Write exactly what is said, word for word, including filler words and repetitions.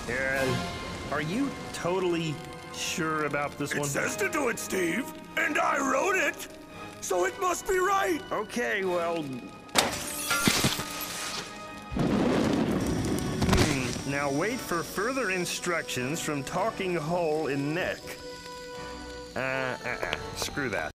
Uh, are you totally sure about this It one? says to do it, Steve, and I wrote it, so it must be right. Okay, well... Hmm, now wait for further instructions from Talking Hole in Neck. Uh, uh-uh, screw that.